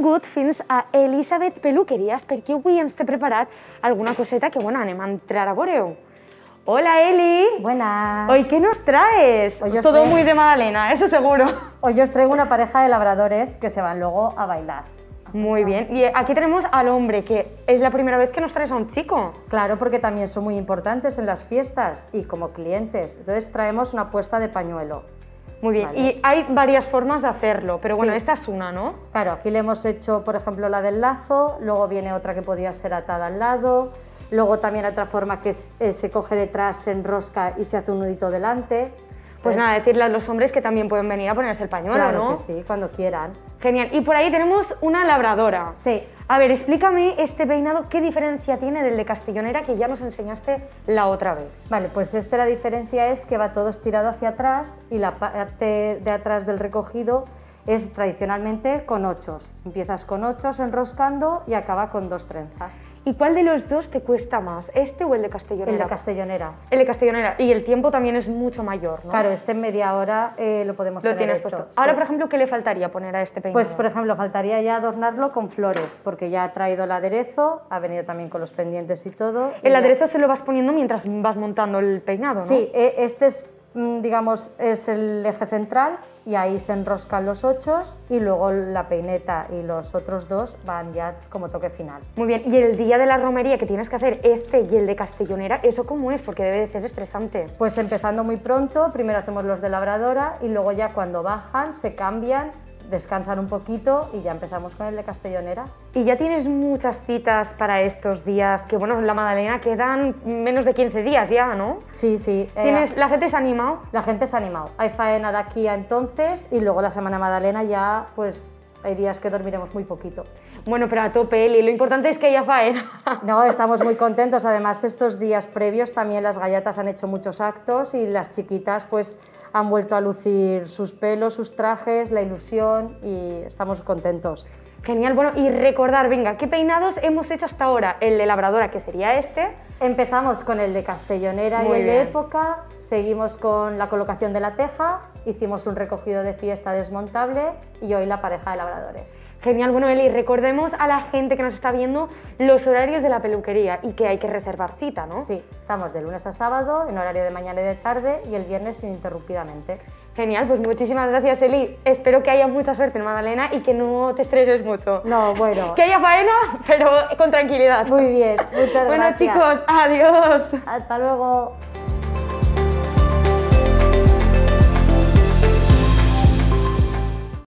benvingut fins a Elisabet Peluqueries perquè avui ens té preparat alguna coseta que, bueno, anem a entrar a veure-ho. Hola, Eli. Buenas. Hoy, ¿qué nos traes? Todo muy de Madalena, eso seguro. Hoy os traigo una pareja de labradores que se van luego a bailar. Muy bien. Y aquí tenemos al hombre, que es la primera vez que nos traes a un chico. Claro, porque también son muy importantes en las fiestas y como clientes. Entonces traemos una puesta de pañuelo. Muy bien. Vale. Y hay varias formas de hacerlo, pero bueno, sí, esta es una, ¿no? Claro, aquí le hemos hecho, por ejemplo, la del lazo, luego viene otra que podía ser atada al lado, luego también otra forma que se coge detrás, se enrosca y se hace un nudito delante. Pues nada, decirle a los hombres que también pueden venir a ponerse el pañuelo, claro, ¿no? Claro que sí, cuando quieran. Genial. Y por ahí tenemos una labradora. Sí. A ver, explícame este peinado, ¿qué diferencia tiene del de Castellonera que ya nos enseñaste la otra vez? Vale, pues la diferencia es que va todo estirado hacia atrás y la parte de atrás del recogido es tradicionalmente con ochos. Empiezas con ochos enroscando y acaba con 2 trenzas. ¿Y cuál de los dos te cuesta más, este o el de Castellonera? El de Castellonera. El de Castellonera. Y el tiempo también es mucho mayor, ¿no? Claro, este en media hora lo podemos tener hecho. Puesto. Ahora, por ejemplo, ¿qué le faltaría poner a este peinado? Pues, por ejemplo, faltaría ya adornarlo con flores, porque ya ha traído el aderezo, ha venido también con los pendientes y todo. El aderezo se lo vas poniendo mientras vas montando el peinado, ¿no? Sí, este es, digamos, es el eje central y ahí se enroscan los ochos y luego la peineta y los otros dos van ya como toque final. Muy bien, y el día de la romería que tienes que hacer este y el de Castellonera, ¿eso cómo es? Porque debe de ser estresante. Pues empezando muy pronto, primero hacemos los de labradora y luego ya cuando bajan se cambian, descansan un poquito y ya empezamos con el de Castellonera. Y ya tienes muchas citas para estos días, que bueno, en la Madalena quedan menos de 15 días ya, ¿no? Sí, sí. ¿La gente se ha animado? La gente se ha animado. Hay faena de aquí a entonces y luego la Semana Madalena ya, pues hay días que dormiremos muy poquito. Bueno, pero a tope, Eli, lo importante es que haya faena. No, estamos muy contentos. Además, estos días previos también las gallatas han hecho muchos actos y las chiquitas pues han vuelto a lucir sus pelos, sus trajes, la ilusión y estamos contentos. Genial, bueno, y recordar, venga, ¿qué peinados hemos hecho hasta ahora? El de labradora, que sería este. Empezamos con el de Castellonera y el de época, seguimos con la colocación de la teja, hicimos un recogido de fiesta desmontable y hoy la pareja de labradores. Genial, bueno, Eli, recordemos a la gente que nos está viendo los horarios de la peluquería y que hay que reservar cita, ¿no? Sí, estamos de lunes a sábado, en horario de mañana y de tarde y el viernes ininterrumpidamente. Genial, pues muchísimas gracias, Eli. Espero que haya mucha suerte en Madalena y que no te estreses mucho. No, bueno. Que haya faena, pero con tranquilidad. Muy bien, muchas gracias. Bueno, chicos, adiós. Hasta luego.